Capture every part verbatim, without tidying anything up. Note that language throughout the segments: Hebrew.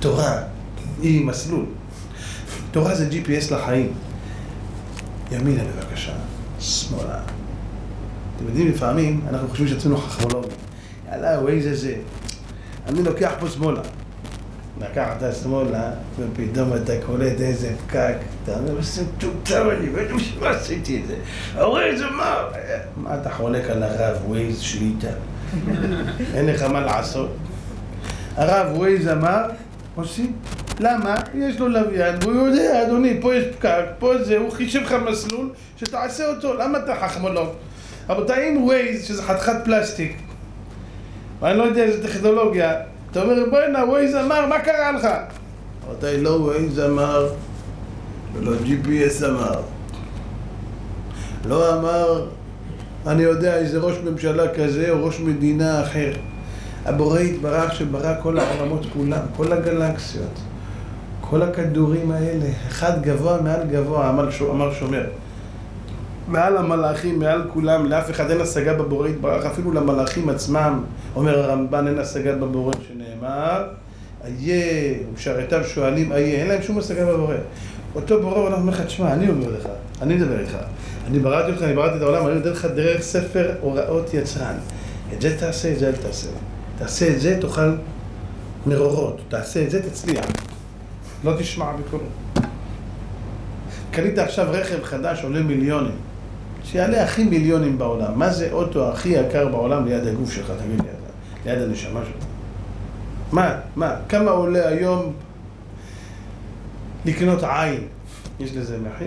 התורה היא מסלול. תורה זה ג'י פי אס לחיים. ימינה בבקשה, שמאלה. אתם יודעים, לפעמים אנחנו חושבים שעשינו חכמולוגים. יאללה, ווייז זה. אני לוקח פה שמאלה. לקח את השמאלה, ופתאום אתה קולט איזה פקק. אתה אומר, זה טוטם אני, ואני משמע עשיתי את זה. הווייז אמר, מה אתה חולק על הרב ווייז שליטה? אין לך מה לעשות. הרב ווייז אמר, עושים. למה? יש לו לוויין, והוא יודע, אדוני, פה יש פקק, פה זה, הוא חישב לך מסלול שתעשה אותו. למה אתה חכמולוג? רבותיי, אם ווייז, שזה חתיכת פלסטיק, ואני לא יודע איזה טכנולוגיה, אתה אומר, בואי נה, ווייז אמר, מה קרה לך? רבותיי, לא ווייז אמר, ולא ג'י פי אס אמר. לא אמר, אני יודע איזה ראש ממשלה כזה או ראש מדינה אחר. הבורא יתברך שברא כל העולמות כולם, כל הגלקסיות, כל הכדורים האלה, אחד גבוה מעל גבוה, אמר שומר. מעל המלאכים, מעל כולם, לאף אחד אין השגה בבורא יתברך, אפילו למלאכים עצמם, אומר הרמב"ן, אין השגה בבורא שנאמר, איה, ושרתיו שואלים, איה, אין להם שום השגה בבורא. אותו בורא עולם אומר לך, תשמע, אני אומר לך, אני מדבר איתך, אני בראתי אותך, אני בראתי את העולם, אני נותן לך דרך ספר הוראות יצרן. את זה תעשה, את זה אל תעשה. תעשה את זה, תאכל מרורות, תעשה את זה, תצליח. לא תשמע בקולו. קנית עכשיו רכב חדש, עולה מיליונים. שיעלה הכי מיליונים בעולם. מה זה אוטו הכי יקר בעולם ליד הגוף שלך? תגיד לי, ליד הנשמה שלך. מה? מה? כמה עולה היום לקנות עין? יש לזה מחיר?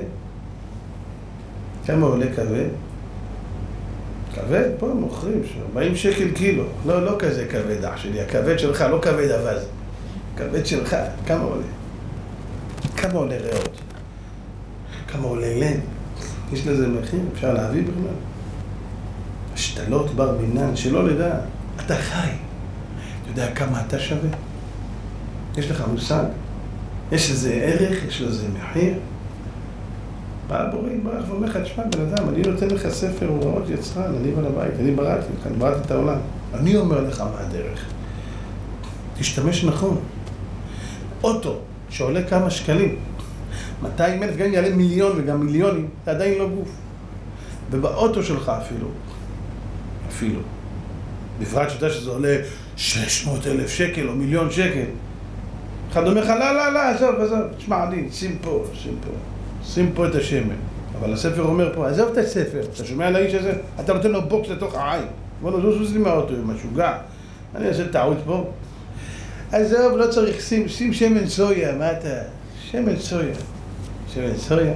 כמה עולה כבד? כבד? פה מוכרים, ארבעים שקל קילו. לא, לא כזה כבד, אח שלי. הכבד שלך, לא כבד אבז. כבד שלך, כמה עולה? כמה עולה ריאות? כמה עולה לן? יש לזה מחיר? אפשר להביא בכלל? השתלות בר מינן, שלא לדע. אתה חי. אתה יודע כמה אתה שווה? יש לך מושג? יש לזה ערך? יש לזה מחיר? בא הבורא יתברך ואומר לך, תשמע בן אדם, אני נותן לך ספר הוראות יצרן, אני בא לבית, אני בראתי לך, אני בראתי את העולם. אני אומר לך מה הדרך. תשתמש נכון. אוטו שעולה כמה שקלים, מאתיים אלף, גם יעלה מיליון וגם מיליונים, זה עדיין לא גוף. ובאוטו שלך אפילו, אפילו, בפרט שאתה שזה עולה שש מאות אלף שקל או מיליון שקל, אחד אומר לך, לא, לא, לא, עזוב, עזוב, תשמע, אני, שים פה, שים פה. שים פה את השמן, אבל הספר אומר פה, עזוב את הספר, אתה שומע על האיש הזה? אתה נותן לו בוקס לתוך העין. בוא לו, זו סלימה אותו, משוגע. אני אעשה טעות פה. עזוב, לא צריך, שים, שים שמן סויה, מה אתה? שמן סויה. שמן סויה?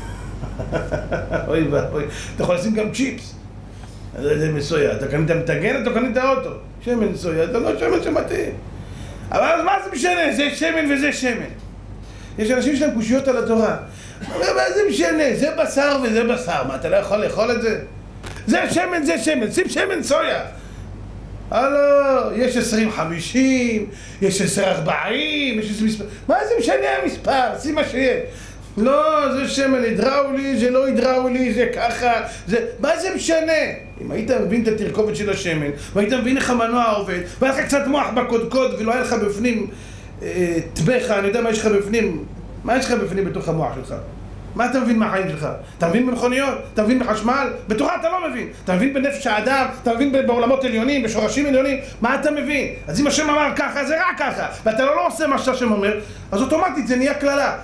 אוי ואוי, אתה יכול לשים גם צ'יפס. זה מסויה, אתה קנית מטגן, אתה קנית אוטו. שמן סויה, אתה לא שמן שמתאים. אבל מה זה משנה? זה שמן וזה שמן. יש אנשים שלהם קושיות על התורה. מה זה משנה? זה בשר וזה בשר. מה, אתה לא יכול לאכול את זה? זה שמן, זה שמן. שים שמן סויה. הלו, יש עשרים חמישים, יש עשר ארבעים, יש עשר מספר. מה זה משנה המספר? שים מה שיש. לא, זה שמן הידראולי, זה לא הידראולי, זה ככה, זה... מה זה משנה? אם היית מבין את התרכובת של השמן, והיית מבין איך המנוע עובד, והיה לך קצת מוח בקודקוד, ולא היה לך בפנים טבח, אני יודע מה יש לך בפנים, מה יש לך בפנים בתוך המוח שלך? מה אתה מבין מהחיים שלך? אתה מבין במכוניות? אתה מבין בחשמל? בתורה אתה לא מבין. אתה מבין בנפש האדם? אתה מבין בעולמות עליונים, בשורשים עליונים? מה אתה מבין? אז אם השם אמר ככה, זה רק ככה. ואתה לא, לא עושה מה שהשם אומר, אז אוטומטית זה נהיה כללה.